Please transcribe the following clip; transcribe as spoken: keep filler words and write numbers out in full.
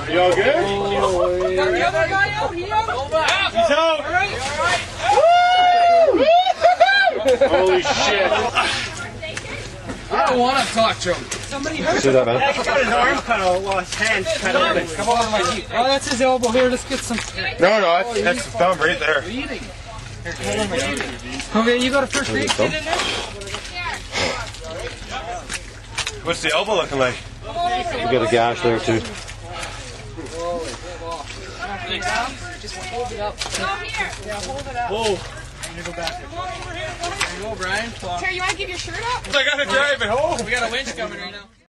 You all good? Oh, got the other guy out? He out? Yeah. He's out. All right. All right. Holy shit. I don't want to talk to him. Somebody hurt See that, man? He's got his arm cut off, well, his hand cut open. Come on, my feet. Oh, that's his elbow. Here, let's get some. No, no, that's, that's the thumb right there. Bleeding. Here, hold on, my feet. Okay, you got a first aid kit in there? What's the elbow looking like? We got a gash there too. Just hold it up. Come here. Yeah, hold it up. Oh. I'm gonna go back there. There you go, Brian. Here, you want to give your shirt up? I gotta drive it home. We got a winch coming right now.